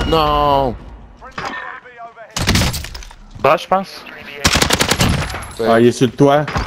Non! Bas, je pense. Ah, il est sur le toit.